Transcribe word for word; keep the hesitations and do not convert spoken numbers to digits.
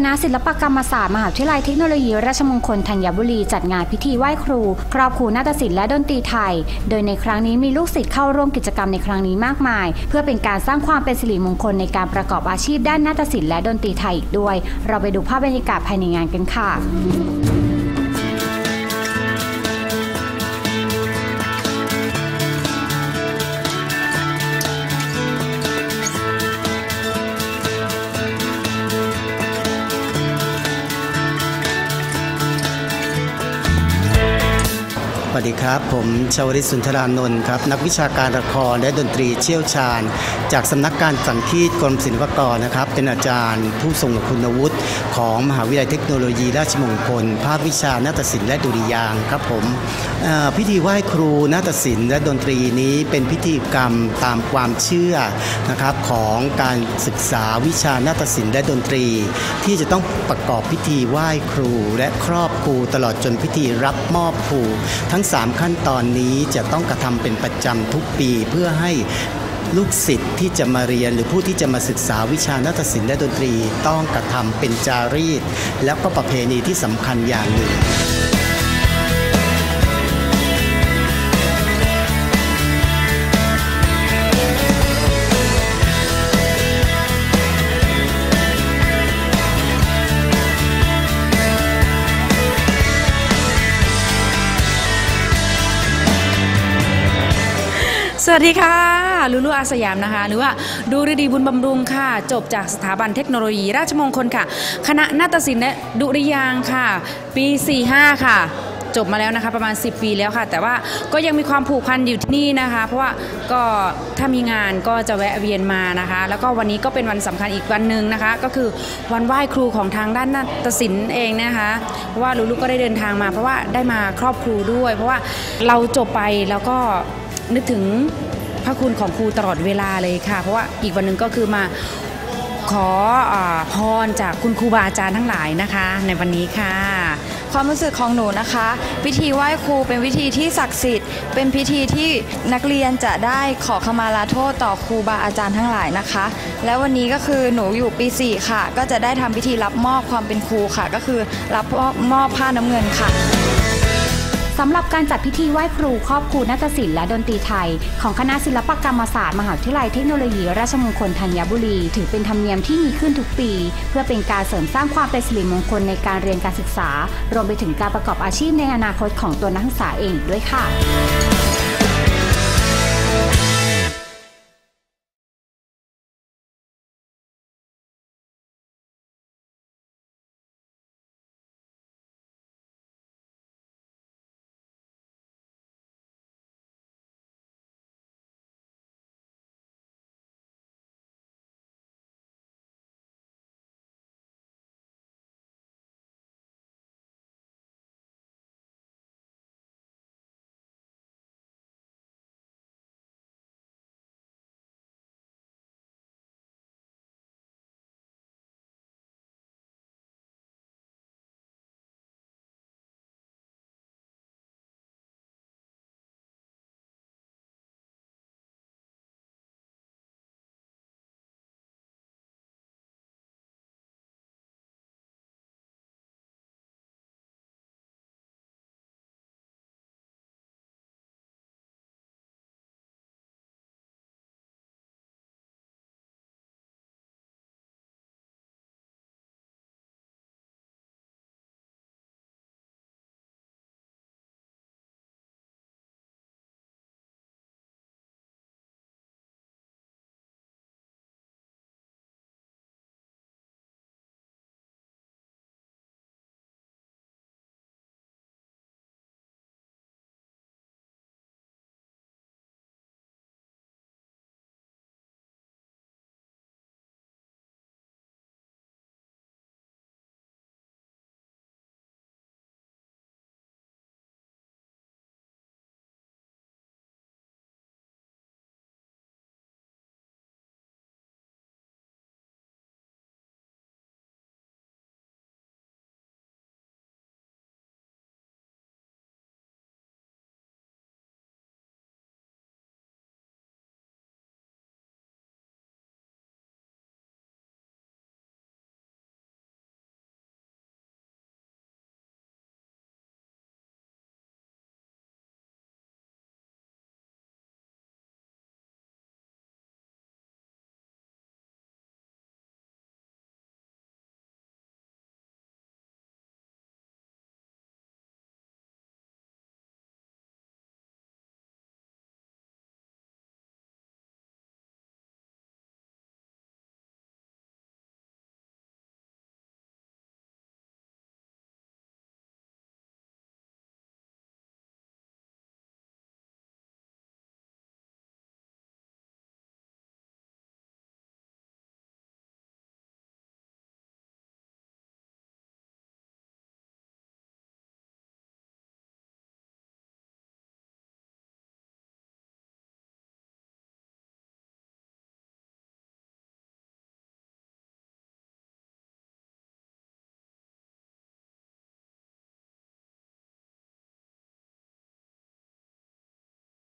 ณะศิลปกรรมศาสตร์มหาวิทยาลัยเทคโนโลยีราชมงคลธัญบุรีจัดงานพิธีไหว้ครูครอบครูนาฏศิลป์และดนตรีไทยโดยในครั้งนี้มีลูกศิษย์เข้าร่วมกิจกรรมในครั้งนี้มากมายเพื่อเป็นการสร้างความเป็นสิริมงคลในการประกอบอาชีพด้านนาฏศิลป์และดนตรีไทยอีกด้วยเราไปดูภาพบรรยากาศภายในงานกันค่ะสวัสดีครับผมชวริศ สุนทรานนท์ครับนักวิชาการละครและดนตรีเชี่ยวชาญจากสำนักการสังคีตกรมศิลปากรนะครับเป็นอาจารย์ผู้ทรงคุณวุฒิของมหาวิทยาลัยเทคโนโลยีราชมงคลภาควิชานาฏศิลป์และดุริยางค์ครับผมพิธีไหว้ครูนาฏศิลป์และดนตรีนี้เป็นพิธีกรรมตามความเชื่อนะครับของการศึกษาวิชานาฏศิลป์และดนตรีที่จะต้องประกอบพิธีไหว้ครูและครอบครูตลอดจนพิธีรับมอบครูทั้งสามขั้นตอนนี้จะต้องกระทำเป็นประจำทุกปีเพื่อให้ลูกศิษย์ที่จะมาเรียนหรือผู้ที่จะมาศึกษาวิชานาฏศิลป์และดนตรีต้องกระทำเป็นจารีตและก็ประเพณีที่สำคัญอย่างหนึ่งสวัสดีค่ะลูลูอาสยามนะคะหรือว่าดูฤดีบุญบำรุงค่ะจบจากสถาบันเทคโนโลยีราชมงคลค่ะคณะนาฏศิลป์และดุริยางค์ค่ะปีสี่สิบห้าค่ะจบมาแล้วนะคะประมาณสิบปีแล้วค่ะแต่ว่าก็ยังมีความผูกพันอยู่ที่นี่นะคะเพราะว่าก็ถ้ามีงานก็จะแวะเวียนมานะคะแล้วก็วันนี้ก็เป็นวันสำคัญอีกวันหนึ่งนะคะก็คือวันไหว้ครูของทางด้านนาฏศิลป์เองนะคะเพราะว่าลูลูก็ได้เดินทางมาเพราะว่าได้มาครอบครูด้วยเพราะว่าเราจบไปแล้วก็นึกถึงพระคุณของครูตลอดเวลาเลยค่ะเพราะว่าอีกวันหนึ่งก็คือมาขอพรจากคุณครูบาอาจารย์ทั้งหลายนะคะในวันนี้ค่ะความรู้สึกของหนูนะคะพิธีไหว้ครูเป็นพิธีที่ศักดิ์สิทธิ์เป็นพิธีที่นักเรียนจะได้ขอขมาลาโทษต่อครูบาอาจารย์ทั้งหลายนะคะแล้ววันนี้ก็คือหนูอยู่ปีสี่ค่ะก็จะได้ทำพิธีรับมอบความเป็นครูค่ะก็คือรับมอบผ้าน้ำเงินค่ะสำหรับการจัดพิธีไหว้ครูครอบครูนาฏศิลป์และดนตรีไทยของคณะศิลปกรรมศาสตร์มหาวิทยาลัยเทคโนโลยีราชมงคลธัญบุรีถือเป็นธรรมเนียมที่มีขึ้นทุกปีเพื่อเป็นการเสริมสร้างความเป็นสิริมงคลในการเรียนการศึกษารวมไปถึงการประกอบอาชีพในอนาคตของตัวนักศึกษาเองด้วยค่ะ